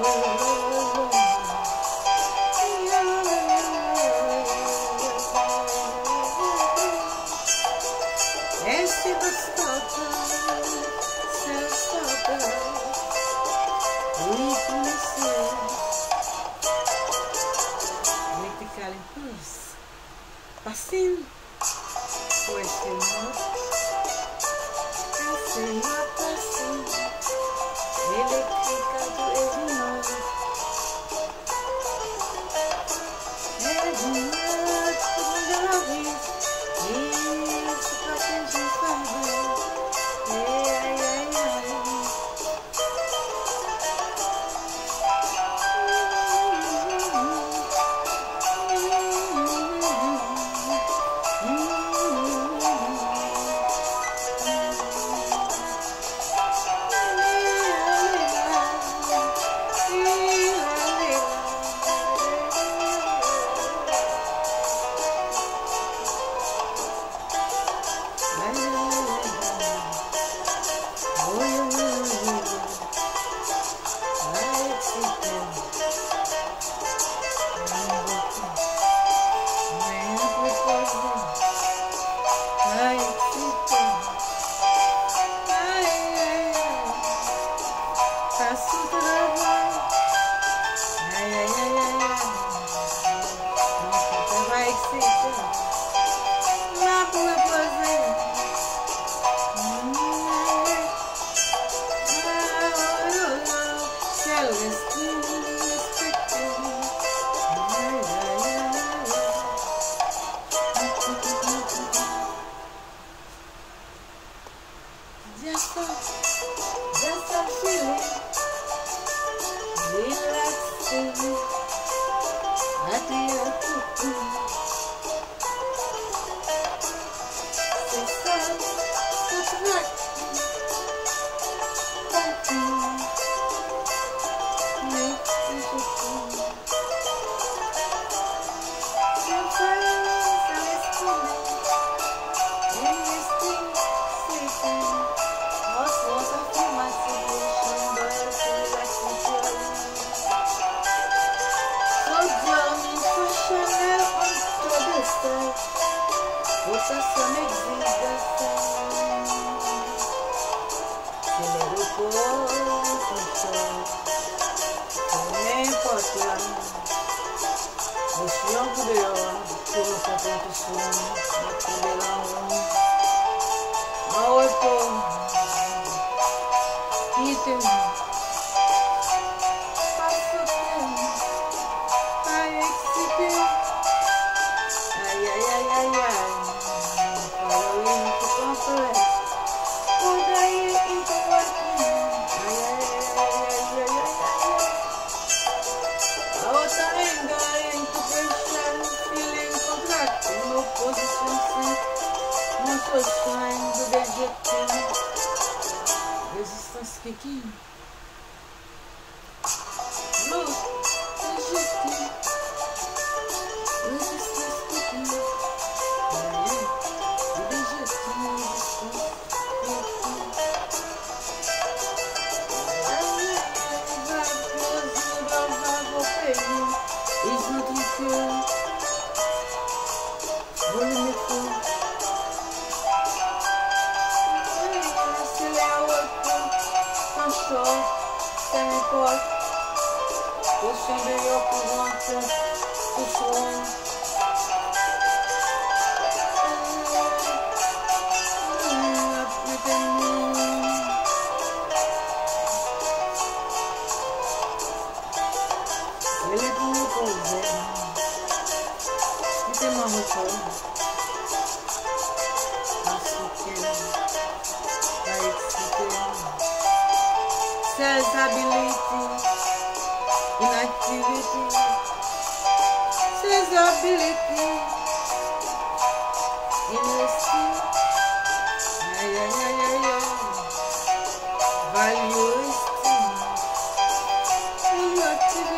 Passing, laissez-moi, laissez-moi passer, électrique à tout et du nord. Et du nord, tout de la vie, et c'est pas que je fais, et aïe aïe aïe. Just a feeling, relaxing, at the altitude. C'est ça, c'est right. Rotação existação, acelera o corpo, nem pode lá. O chão poderá, pelo completo sono, poderá ao corpo, item, passa o tempo, vai exciter, ai ai ai ai ai. Resistance kicking. Look, resistance. Resistance kicking. It's not equal. Volumétrique. Francois, ça n'importe. Potion de l'eau pour rentrer. Potion. Ele é do meu povo. E tem uma roupa. Sensibility, inactivity, sensibility, innocence, value, esteem, inactivity.